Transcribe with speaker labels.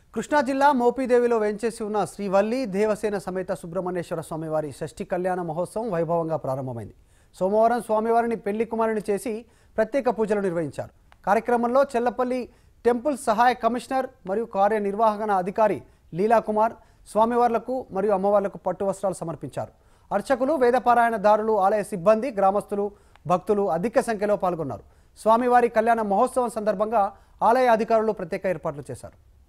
Speaker 1: కృష్ణా జిల్లా మోపిదేవిలో వేంచేసి ఉన్న శ్రీ వల్లి దేవసేన సమేత సుబ్రహ్మణ్యేశ్వర స్వామివారి షష్ఠి కళ్యాణ మహోత్సవం వైభవంగా ప్రారంభమైంది. సోమవారం స్వామివారిని పెళ్లి కుమారుని చేసి ప్రత్యేక పూజలు నిర్వహించారు. కార్యక్రమంలో చెల్లపల్లి టెంపుల్ సహాయ కమిషనర్ మరియు కార్యనిర్వహణ అధికారి లీలాకుమార్ స్వామివార్లకు మరియు అమ్మవార్లకు పట్టు వస్త్రాలు సమర్పించారు. అర్చకులు, వేదపారాయణదారులు, ఆలయ సిబ్బంది, గ్రామస్తులు, భక్తులు అధిక సంఖ్యలో పాల్గొన్నారు. స్వామివారి కళ్యాణ మహోత్సవం సందర్భంగా ఆలయ అధికారులు ప్రత్యేక ఏర్పాట్లు చేశారు.